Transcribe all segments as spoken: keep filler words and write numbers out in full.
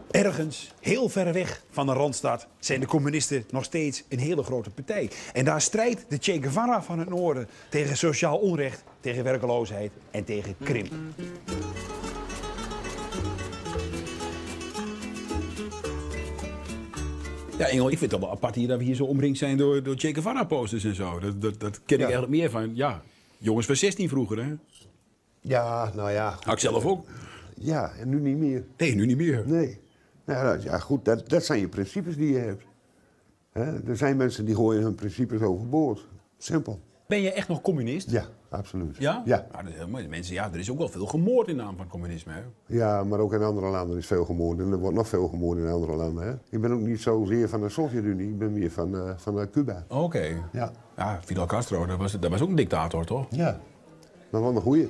Ergens, heel ver weg van de Randstad, zijn de communisten nog steeds een hele grote partij. En daar strijdt de Che Guevara van het noorden tegen sociaal onrecht, tegen werkeloosheid en tegen krimp. Ja, Engel, ik vind het wel apart hier dat we hier zo omringd zijn door, door Che Guevara-posters en zo. Dat, dat, dat ken ik Ja. eigenlijk meer van, ja, jongens van zestien vroeger, hè? Ja, nou ja. Had ik zelf ook. Ja, en nu niet meer. Nee, nu niet meer. Nee. Nou, ja, goed, dat, dat zijn je principes die je hebt. Hè? Er zijn mensen die gooien hun principes overboord. Simpel. Ben je echt nog communist? Ja, absoluut. Ja? Ja. Nou, dat is heel mooi. Mensen, ja, er is ook wel veel gemoord in naam van communisme, hè? Ja, maar ook in andere landen is veel gemoord. En er wordt nog veel gemoord in andere landen. Hè? Ik ben ook niet zozeer van de Sovjet-Unie, ik ben meer van, uh, van uh, Cuba. Oké. Okay. Ja. Ja, Fidel Castro, dat was, dat was ook een dictator, toch? Ja, maar wel een goeie.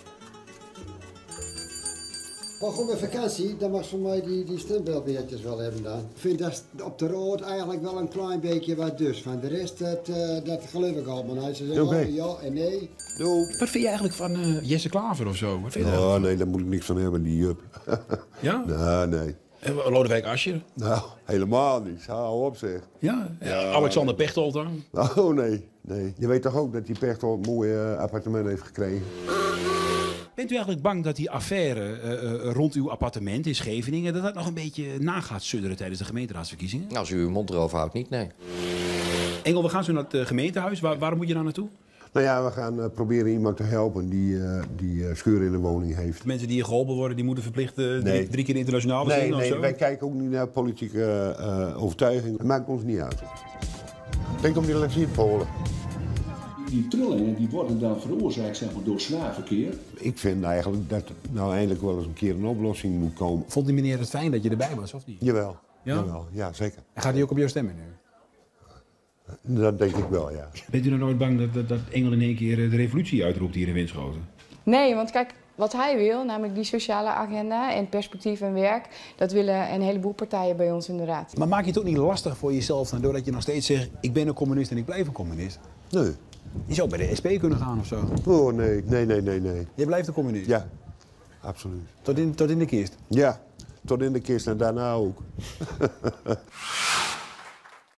Maar goed, met vakantie, dan mag ze mij die, die stempelbeertjes wel hebben dan. Ik vind dat op de rood eigenlijk wel een klein beetje wat dus. Van de rest, dat, uh, dat geloof ik al. Maar ze zeggen okay. oh, ja en nee. Doei. Wat vind je eigenlijk van uh, Jesse Klaver of zo? Wat vind je Oh, nee, daar moet ik niks van hebben, die jup. Ja? Nou, nee. En Lodewijk Asscher? Nou, helemaal niks. Hou op, zeg. Ja? ja. Alexander Pechtold dan? Oh, nee, nee. Je weet toch ook dat die Pechtold een mooi uh, appartement heeft gekregen? Bent u eigenlijk bang dat die affaire uh, uh, rond uw appartement in Scheveningen... dat dat nog een beetje na gaat sudderen tijdens de gemeenteraadsverkiezingen? Nou, als u uw mond erover houdt, niet, nee. Engel, we gaan zo naar het uh, gemeentehuis. Waar, waarom moet je daar naartoe? Nou ja, we gaan uh, proberen iemand te helpen die, uh, die uh, scheur in de woning heeft. Mensen die hier geholpen worden, die moeten verplicht uh, nee. drie, drie keer internationaal nee, zien of nee, zo? wij kijken ook niet naar politieke uh, overtuiging. Dat maakt ons niet uit. Denk om die Lazietpolen. Die trillingen die worden dan veroorzaakt zeg maar, door zwaar verkeer. Ik vind eigenlijk dat er nou eindelijk wel eens een keer een oplossing moet komen. Vond die meneer het fijn dat je erbij was, of niet? Jawel, ja? Jawel, ja zeker. En gaat hij ook op jou stemmen nu? Dat denk ik wel, ja. Bent u nou nooit bang dat, dat, dat Engel in één keer de revolutie uitroept hier in Winschoten? Nee, want kijk, wat hij wil, namelijk die sociale agenda en perspectief en werk, dat willen een heleboel partijen bij ons in de raad. Maar maak je het ook niet lastig voor jezelf dan, doordat je nog steeds zegt, ik ben een communist en ik blijf een communist? Nee. Je zou bij de S P kunnen gaan of zo. Oh nee, nee, nee, nee, nee. Je blijft een communist? Ja, absoluut. Tot in, tot in de kist? Ja, tot in de kist en daarna ook.